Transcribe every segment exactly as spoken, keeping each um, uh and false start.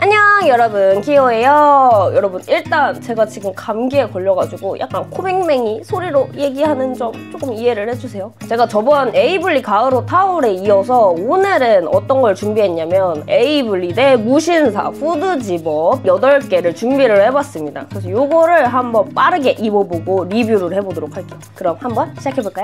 안녕 여러분, 키오예요. 여러분, 일단 제가 지금 감기에 걸려가지고 약간 코맹맹이 소리로 얘기하는 점 조금 이해를 해주세요. 제가 저번 에이블리 가을옷 타올에 이어서 오늘은 어떤 걸 준비했냐면 에이블리 대 무신사 후드 집업 여덟 개를 준비를 해봤습니다. 그래서 요거를 한번 빠르게 입어보고 리뷰를 해보도록 할게요. 그럼 한번 시작해볼까요?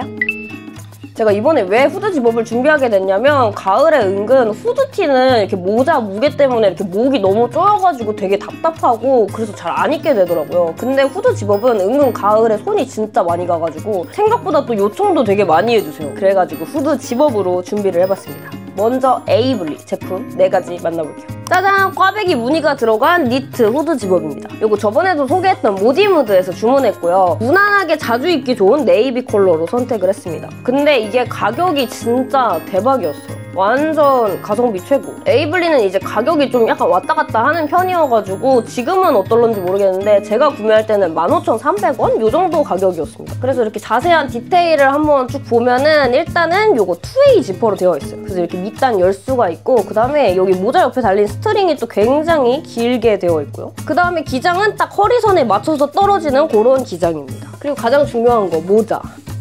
제가 이번에 왜 후드 집업을 준비하게 됐냐면 가을에 은근 후드티는 이렇게 모자 무게 때문에 이렇게 목이 너무 조여가지고 되게 답답하고 그래서 잘 안 입게 되더라고요. 근데 후드 집업은 은근 가을에 손이 진짜 많이 가가지고 생각보다 또 요청도 되게 많이 해주세요. 그래가지고 후드 집업으로 준비를 해봤습니다. 먼저 에이블리 제품 네 가지 만나볼게요. 짜잔! 꽈배기 무늬가 들어간 니트 후드 집업입니다. 요거 저번에도 소개했던 모디무드에서 주문했고요. 무난하게 자주 입기 좋은 네이비 컬러로 선택을 했습니다. 근데 이게 가격이 진짜 대박이었어요. 완전 가성비 최고. 에이블리는 이제 가격이 좀 약간 왔다 갔다 하는 편이어가지고 지금은 어떨런지 모르겠는데 제가 구매할 때는 만 오천삼백 원? 요 정도 가격이었습니다. 그래서 이렇게 자세한 디테일을 한번 쭉 보면은 일단은 요거 투웨이 지퍼로 되어 있어요. 그래서 이렇게 밑단 열 수가 있고 그 다음에 여기 모자 옆에 달린 스트링이 또 굉장히 길게 되어 있고요. 그 다음에 기장은 딱 허리선에 맞춰서 떨어지는 그런 기장입니다. 그리고 가장 중요한 거 모자.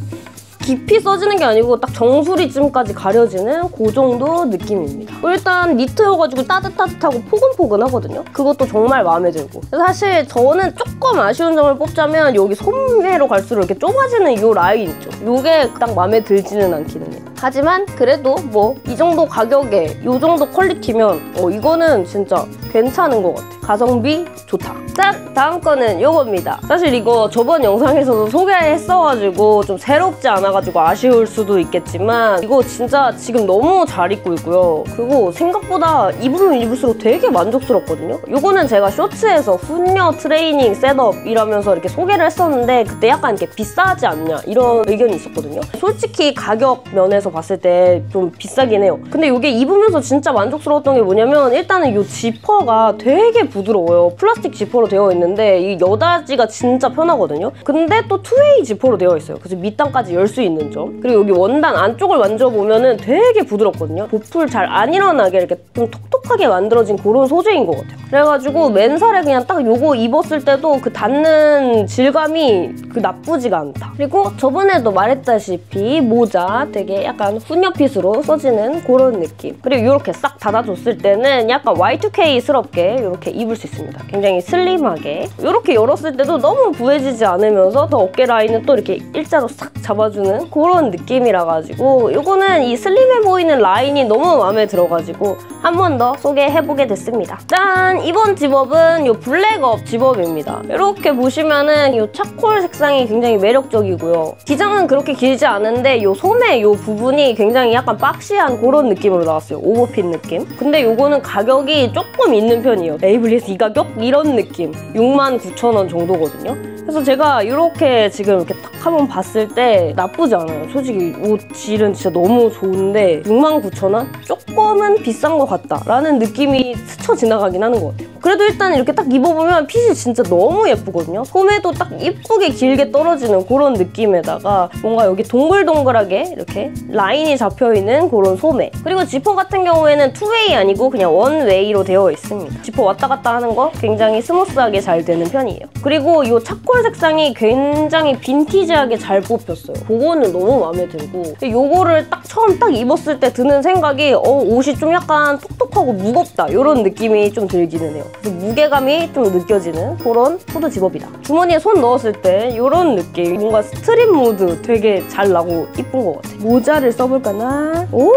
깊이 써지는 게 아니고 딱 정수리쯤까지 가려지는 그 정도 느낌입니다. 일단 니트여가지고 따뜻따뜻하고 포근포근하거든요. 그것도 정말 마음에 들고. 사실 저는 조금 아쉬운 점을 뽑자면 여기 소매로 갈수록 이렇게 좁아지는 이 라인 있죠. 이게 딱 마음에 들지는 않기는 해요. 하지만 그래도 뭐 이 정도 가격에 이 정도 퀄리티면 어 이거는 진짜 괜찮은 것 같아요. 가성비 좋다. 짠! 다음 거는 이겁니다. 사실 이거 저번 영상에서도 소개했어가지고 좀 새롭지 않아가지고 아쉬울 수도 있겠지만 이거 진짜 지금 너무 잘 입고 있고요. 그리고 생각보다 입으면 입을수록 되게 만족스럽거든요. 이거는 제가 쇼츠에서 훈녀 트레이닝 셋업이라면서 이렇게 소개를 했었는데 그때 약간 이렇게 비싸지 않냐 이런 의견이 있었거든요. 솔직히 가격 면에서 봤을 때 좀 비싸긴 해요. 근데 이게 입으면서 진짜 만족스러웠던 게 뭐냐면 일단은 이 지퍼가 되게 부드러워요. 플라스틱 지퍼로 되어 있는데 이 여닫이가 진짜 편하거든요. 근데 또 투웨이 지퍼로 되어 있어요. 그래서 밑단까지 열 수 있는 점. 그리고 여기 원단 안쪽을 만져보면은 되게 부드럽거든요. 보풀 잘 안 일어나게 이렇게 좀 톡톡하게 만들어진 그런 소재인 것 같아요. 그래가지고 맨살에 그냥 딱 요거 입었을 때도 그 닿는 질감이 그 나쁘지가 않다. 그리고 저번에도 말했다시피 모자 되게 약간 훈녀핏으로 써지는 그런 느낌. 그리고 이렇게 싹 닫아줬을 때는 약간 와이 투 케이스럽게 이렇게 입을 수 있습니다. 굉장히 슬림하게. 이렇게 열었을 때도 너무 부해지지 않으면서 더 어깨 라인은 또 이렇게 일자로 싹 잡아주는 그런 느낌이라 가지고 이거는 이 슬림해 보이는 라인이 너무 마음에 들어가지고 한 번 더 소개해보게 됐습니다. 짠! 이번 집업은 이 블랙업 집업입니다. 이렇게 보시면은 이 차콜 색상이 굉장히 매력적이고요. 기장은 그렇게 길지 않은데 이 소매 이 부분이 굉장히 약간 박시한 그런 느낌으로 나왔어요. 오버핏 느낌. 근데 이거는 가격이 조금 있는 편이에요. 에이블리에서 이 가격? 이런 느낌. 육만 구천 원 정도거든요. 그래서 제가 이렇게 지금 이렇게 딱 한번 봤을 때 나쁘지 않아요. 솔직히 옷 질은 진짜 너무 좋은데 육만 구천 원? 조금은 비싼 것 같다라는 느낌이 스쳐 지나가긴 하는 것 같아요. 그래도 일단 이렇게 딱 입어보면 핏이 진짜 너무 예쁘거든요. 소매도 딱 이쁘게 길게 떨어지는 그런 느낌에다가 뭔가 여기 동글동글하게 이렇게 라인이 잡혀있는 그런 소매. 그리고 지퍼 같은 경우에는 투웨이 아니고 그냥 원웨이로 되어 있습니다. 지퍼 왔다 갔다 하는 거 굉장히 스무스하게 잘 되는 편이에요. 그리고 이 차콜 색상이 굉장히 빈티지하게 잘 뽑혔어요. 그거는 너무 마음에 들고 요거를 딱 처음 딱 입었을 때 드는 생각이 어 옷이 좀 약간 톡톡하고 무겁다 이런 느낌이 좀 들기는 해요. 그래서 무게감이 좀 느껴지는 그런 후드 집업이다. 주머니에 손 넣었을 때 이런 느낌. 뭔가 스트릿 무드 되게 잘 나고 이쁜 것 같아. 모자를 써볼까나? 오,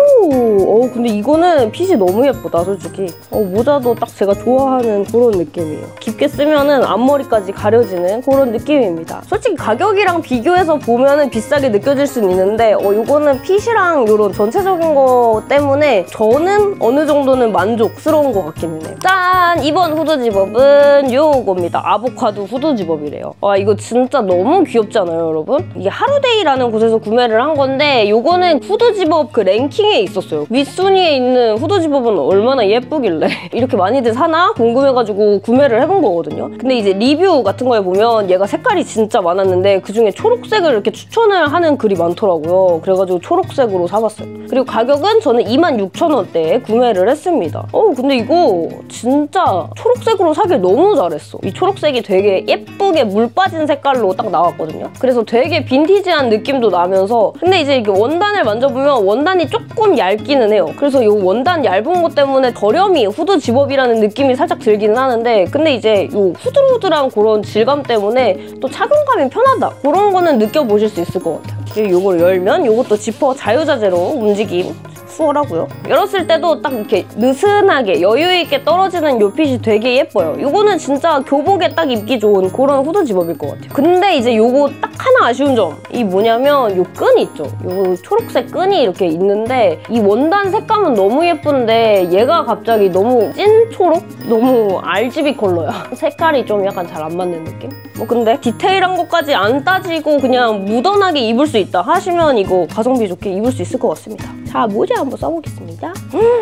오 근데 이거는 핏이 너무 예쁘다 솔직히. 어, 모자도 딱 제가 좋아하는 그런 느낌이에요. 깊게 쓰면은 앞머리까지 가려지는 그런 느낌입니다. 솔직히 가격이랑 비교해서 보면은 비싸게 느껴질 수는 있는데 어, 이거는 핏이랑 이런 전체적인 거 때문에 저는 어느 정도는 만족스러운 것 같기는 해요. 짠! 이번 후드 집업은 요겁니다. 아보카도 후드 집업이래요. 와 이거 진짜 너무 귀엽지 않아요 여러분? 이게 하루데이라는 곳에서 구매를 한 건데 요거는 후드 집업 그 랭킹에 있었어요. 윗순위에 있는 후드 집업은 얼마나 예쁘길래 이렇게 많이들 사나? 궁금해가지고 구매를 해본 거거든요. 근데 이제 리뷰 같은 거에 보면 얘가 색깔이 진짜 많았는데 그중에 초록색을 이렇게 추천을 하는 글이 많더라고요. 그래가지고 초록색으로 사봤어요. 그리고 가격은 저는 이만 육천 원대에 구매를 했습니다. 어 근데 이거 진짜 초록색으로 사길 너무 잘했어. 이 초록색이 되게 예쁘게 물 빠진 색깔로 딱 나왔거든요. 그래서 되게 빈티지한 느낌도 나면서 근데 이제 이게 원단을 만져보면 원단이 조금 얇기는 해요. 그래서 이 원단 얇은 것 때문에 저렴이 후드 집업이라는 느낌이 살짝 들기는 하는데 근데 이제 이 후들후들한 그런 질감 때문에 또 착용감이 편하다. 그런 거는 느껴보실 수 있을 것 같아요. 그리고 이걸 열면 이것도 지퍼 자유자재로 움직임 수월하고요. 열었을 때도 딱 이렇게 느슨하게 여유있게 떨어지는 요 핏이 되게 예뻐요. 이거는 진짜 교복에 딱 입기 좋은 그런 후드 집업일 것 같아요. 근데 이제 요거 딱 하나 아쉬운 점이 뭐냐면 요 끈이 있죠. 요 초록색 끈이 이렇게 있는데 이 원단 색감은 너무 예쁜데 얘가 갑자기 너무 찐 초록? 너무 알지비 컬러야. 색깔이 좀 약간 잘 안 맞는 느낌? 뭐 근데 디테일한 것까지 안 따지고 그냥 무던하게 입을 수 있다 하시면 이거 가성비 좋게 입을 수 있을 것 같습니다. 자, 모자 한번 써보겠습니다.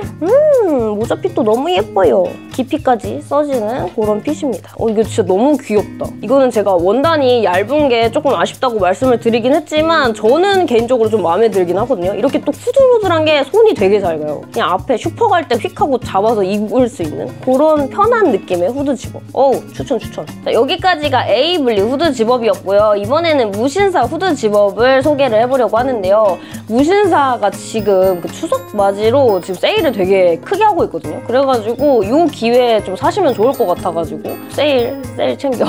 음, 모자 핏도 너무 예뻐요. 깊이까지 써지는 그런 핏입니다. 어, 이거 진짜 너무 귀엽다. 이거는 제가 원단이 얇은 게 조금 아쉽다고 말씀을 드리긴 했지만 저는 개인적으로 좀 마음에 들긴 하거든요. 이렇게 또 후들후들한 게 손이 되게 잘 가요. 그냥 앞에 슈퍼 갈 때 휙 하고 잡아서 입을 수 있는 그런 편한 느낌의 후드 집업. 어우, 추천 추천. 자, 여기까지가 에이블리 후드 집업이었고요. 이번에는 무신사 후드 집업을 소개를 해보려고 하는데요. 무신사가 지금 그 추석 맞이로 지금 세일을 되게 크게 하고 있거든요. 그래가지고 이 기회에 좀 사시면 좋을 것 같아가지고 세일, 세일 챙겨.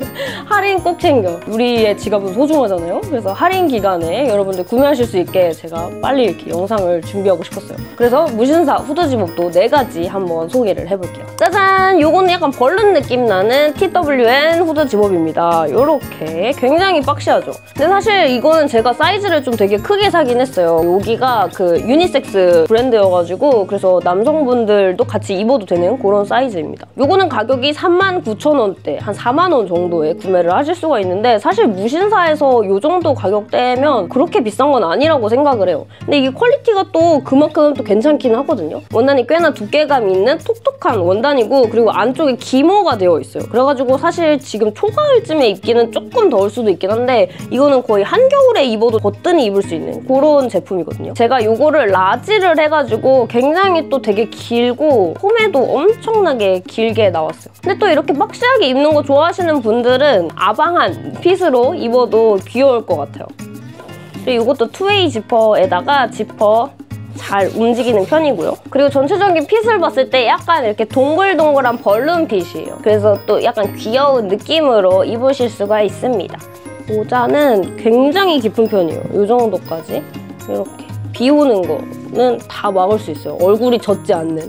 할인 꼭 챙겨. 우리의 지갑은 소중하잖아요. 그래서 할인 기간에 여러분들 구매하실 수 있게 제가 빨리 이렇게 영상을 준비하고 싶었어요. 그래서 무신사 후드 집업도 네 가지 한번 소개를 해볼게요. 짜잔! 요거는 약간 벌룬 느낌 나는 티더블유엔 후드 집업입니다. 요렇게 굉장히 박시하죠? 근데 사실 이거는 제가 사이즈를 좀 되게 크게 사긴 했어요. 여기가 그 유니섹스 브랜드여가지고 그래서 남성분들도 같이 입어도 되는 그런 사이즈입니다. 요거는 가격이 삼만 구천 원대, 한 사만 원 정도에 구매를 하실 수가 있는데 사실 무신사에서 요 정도 가격대면 그렇게 비싼 건 아니라고 생각을 해요. 근데 이게 퀄리티가 또 그만큼 또 괜찮긴 하거든요. 원단이 꽤나 두께감 있는 톡톡한 원단이고 그리고 안쪽에 기모가 되어 있어요. 그래가지고 사실 지금 초가을쯤에 입기는 조금 더울 수도 있긴 한데 이거는 거의 한겨울에 입어도 거뜬히 입을 수 있는 그런 제품이거든요. 제가 요거를 라지를 해가지고 굉장히 또 되게 길고 홈에도 엄청나게 길게 나왔어요. 근데 또 이렇게 박시하게 입는 거 좋아하시는 분들은 아방한 핏으로 입어도 귀여울 것 같아요. 그리고 이것도 투웨이 지퍼에다가 지퍼 잘 움직이는 편이고요. 그리고 전체적인 핏을 봤을 때 약간 이렇게 동글동글한 벌룬 핏이에요. 그래서 또 약간 귀여운 느낌으로 입으실 수가 있습니다. 모자는 굉장히 깊은 편이에요. 이 정도까지 이렇게 비 오는 거는 다 막을 수 있어요. 얼굴이 젖지 않는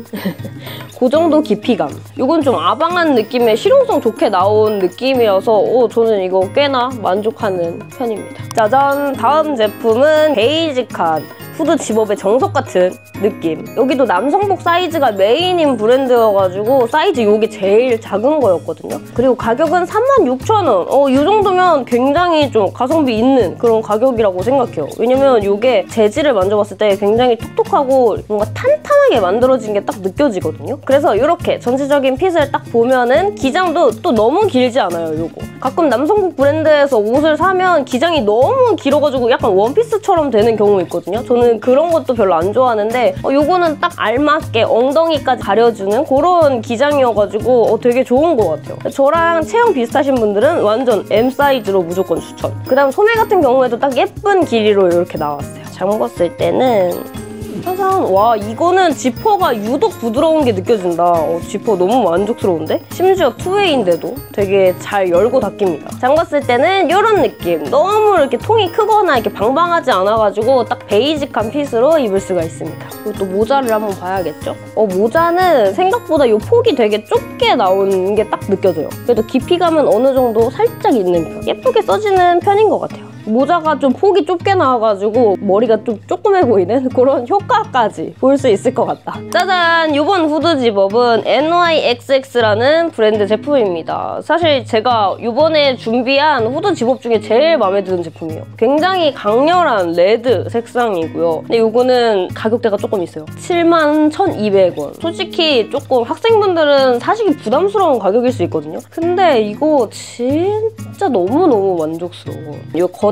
그 정도 깊이감. 이건 좀 아방한 느낌의 실용성 좋게 나온 느낌이어서 오, 저는 이거 꽤나 만족하는 편입니다. 짜잔! 다음 제품은 베이직한 후드 집업의 정석 같은 느낌. 여기도 남성복 사이즈가 메인인 브랜드여가지고 사이즈 요게 제일 작은 거였거든요. 그리고 가격은 삼만 육천 원. 어, 이 정도면 굉장히 좀 가성비 있는 그런 가격이라고 생각해요. 왜냐면 요게 재질을 만져봤을 때 굉장히 톡톡하고 뭔가 탄탄하게 만들어진 게 딱 느껴지거든요. 그래서 이렇게 전체적인 핏을 딱 보면은 기장도 또 너무 길지 않아요, 요거. 가끔 남성복 브랜드에서 옷을 사면 기장이 너무 길어가지고 약간 원피스처럼 되는 경우 있거든요. 저는 그런 것도 별로 안 좋아하는데 어, 요거는 딱 알맞게 엉덩이까지 가려주는 그런 기장이어가지고 어, 되게 좋은 것 같아요. 저랑 체형 비슷하신 분들은 완전 엠 사이즈로 무조건 추천. 그 다음 소매 같은 경우에도 딱 예쁜 길이로 이렇게 나왔어요. 잠궜을 때는 짜잔! 와, 이거는 지퍼가 유독 부드러운 게 느껴진다. 어, 지퍼 너무 만족스러운데? 심지어 투웨이인데도 되게 잘 열고 닫힙니다. 잠갔을 때는 이런 느낌. 너무 이렇게 통이 크거나 이렇게 방방하지 않아가지고 딱 베이직한 핏으로 입을 수가 있습니다. 그리고 또 모자를 한번 봐야겠죠? 어, 모자는 생각보다 이 폭이 되게 좁게 나온 게 딱 느껴져요. 그래도 깊이감은 어느 정도 살짝 있는 편. 예쁘게 써지는 편인 것 같아요. 모자가 좀 폭이 좁게 나와가지고 머리가 좀 조그매 보이는 그런 효과까지 볼 수 있을 것 같다. 짜잔! 이번 후드 집업은 엔 와이 엑스 엑스라는 브랜드 제품입니다. 사실 제가 이번에 준비한 후드 집업 중에 제일 마음에 드는 제품이에요. 굉장히 강렬한 레드 색상이고요. 근데 이거는 가격대가 조금 있어요. 칠만 천이백 원. 솔직히 조금 학생분들은 사시기 부담스러운 가격일 수 있거든요. 근데 이거 진짜 너무너무 만족스러워. 이 겉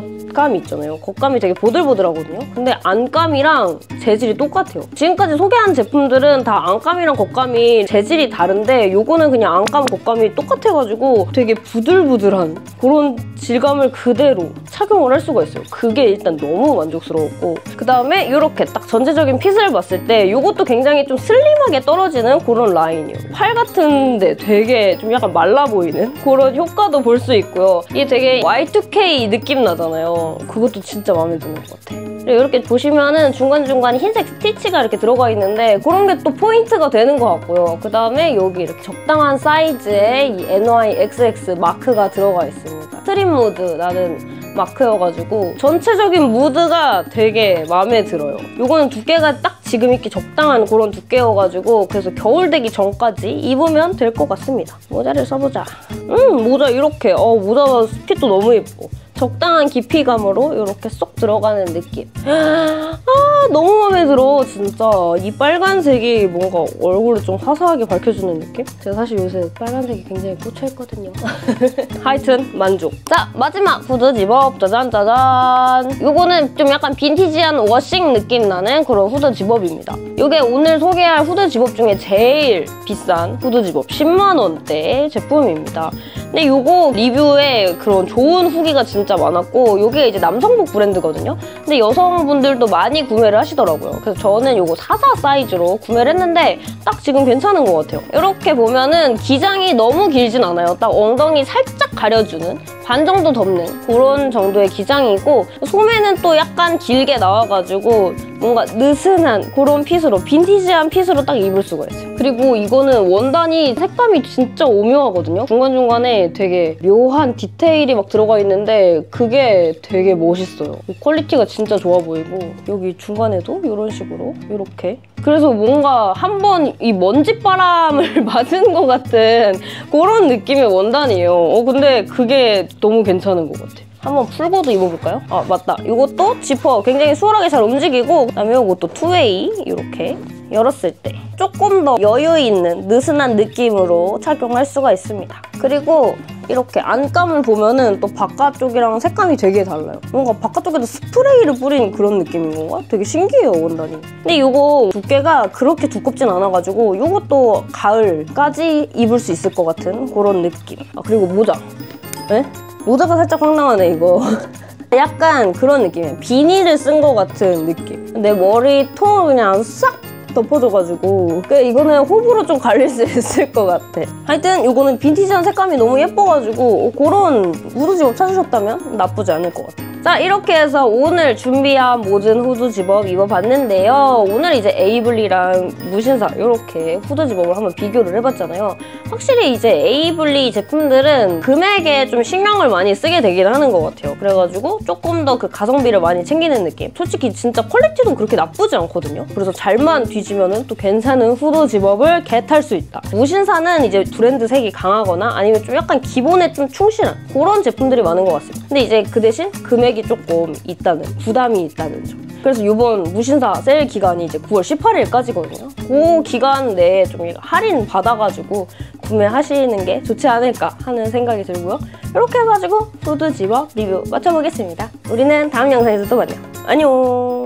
겉감이 있잖아요. 겉감이 되게 보들보들하거든요. 근데 안감이랑 재질이 똑같아요. 지금까지 소개한 제품들은 다 안감이랑 겉감이 재질이 다른데 요거는 그냥 안감, 겉감이 똑같아가지고 되게 부들부들한 그런 질감을 그대로 착용을 할 수가 있어요. 그게 일단 너무 만족스러웠고, 그 다음에 이렇게 딱 전체적인 핏을 봤을 때 이것도 굉장히 좀 슬림하게 떨어지는 그런 라인이에요. 팔 같은데 되게 좀 약간 말라 보이는 그런 효과도 볼 수 있고요. 이게 되게 와이 투 케이 느낌 나잖아요. 그것도 진짜 마음에 드는 것 같아. 그리고 이렇게 보시면은 중간중간 흰색 스티치가 이렇게 들어가 있는데 그런 게 또 포인트가 되는 것 같고요. 그 다음에 여기 이렇게 적당한 사이즈의 이 엔 와이 엑스 엑스 마크가 들어가 있습니다. 스트림 무드 나는 마크여가지고 전체적인 무드가 되게 마음에 들어요. 요거는 두께가 딱 지금 입기 적당한 그런 두께여가지고 그래서 겨울 되기 전까지 입으면 될 것 같습니다. 모자를 써보자. 음 모자 이렇게 어 모자 핏도 너무 예뻐. 적당한 깊이감으로 이렇게 쏙 들어가는 느낌. 아 너무 마음에 들어 진짜. 이 빨간색이 뭔가 얼굴을 좀 화사하게 밝혀주는 느낌? 제가 사실 요새 빨간색이 굉장히 꽂혀있거든요. 하여튼 만족. 자 마지막 후드 집업 짜잔짜잔. 요거는 좀 약간 빈티지한 워싱 느낌 나는 그런 후드 집업입니다. 요게 오늘 소개할 후드 집업 중에 제일 비싼 후드 집업 십만 원대 제품입니다. 근데 요거 리뷰에 그런 좋은 후기가 진짜 많았고 요게 이제 남성복 브랜드거든요. 근데 여성분들도 많이 구매를 하시더라고요. 그래서 저는 요거 사십사 사이즈로 구매를 했는데 딱 지금 괜찮은 것 같아요. 이렇게 보면은 기장이 너무 길진 않아요. 딱 엉덩이 살짝 가려주는 반 정도 덮는 그런 정도의 기장이고 소매는 또 약간 길게 나와가지고 뭔가 느슨한 그런 핏으로 빈티지한 핏으로 딱 입을 수가 있어요. 그리고 이거는 원단이 색감이 진짜 오묘하거든요. 중간중간에 되게 묘한 디테일이 막 들어가 있는데 그게 되게 멋있어요. 퀄리티가 진짜 좋아 보이고 여기 중간에도 이런 식으로 이렇게 그래서 뭔가 한번 이 먼지바람을 맞은 것 같은 그런 느낌의 원단이에요. 어 근데 그게 너무 괜찮은 것 같아요. 한번 풀고도 입어볼까요? 아 맞다. 이것도 지퍼 굉장히 수월하게 잘 움직이고 그다음에 이것도 투웨이 이렇게 열었을 때 조금 더 여유 있는 느슨한 느낌으로 착용할 수가 있습니다. 그리고 이렇게 안감을 보면은 또 바깥쪽이랑 색감이 되게 달라요. 뭔가 바깥쪽에도 스프레이를 뿌린 그런 느낌인 건가? 되게 신기해요, 원단이. 근데 이거 두께가 그렇게 두껍진 않아가지고 이것도 가을까지 입을 수 있을 것 같은 그런 느낌. 아 그리고 모자. 네? 모자가 살짝 황당하네 이거. 약간 그런 느낌이에요. 비닐을 쓴 것 같은 느낌. 내 머리 통을 그냥 싹 덮어줘가지고 이거는 호불호 좀 갈릴 수 있을 것 같아. 하여튼 이거는 빈티지한 색감이 너무 예뻐가지고 그런 후드 집업 찾으셨다면 나쁘지 않을 것 같아요. 자 이렇게 해서 오늘 준비한 모든 후드 집업 입어봤는데요. 오늘 이제 에이블리랑 무신사 이렇게 후드 집업을 한번 비교를 해봤잖아요. 확실히 이제 에이블리 제품들은 금액에 좀 신경을 많이 쓰게 되긴 하는 것 같아요. 그래가지고 조금 더 그 가성비를 많이 챙기는 느낌. 솔직히 진짜 퀄리티도 그렇게 나쁘지 않거든요. 그래서 잘만 뒤지면은 또 괜찮은 후드 집업을 겟할 수 있다. 무신사는 이제 브랜드 색이 강하거나 아니면 좀 약간 기본에 좀 충실한 그런 제품들이 많은 것 같습니다. 근데 이제 그 대신 금액이 조금 있다는, 부담이 있다는 점. 그래서 이번 무신사 세일 기간이 이제 구월 십팔일까지거든요. 그 기간 내에 좀 할인 받아가지고 구매하시는 게 좋지 않을까 하는 생각이 들고요. 이렇게 해가지고 후드 집업 리뷰 마쳐보겠습니다. 우리는 다음 영상에서 또 만나요. 안녕!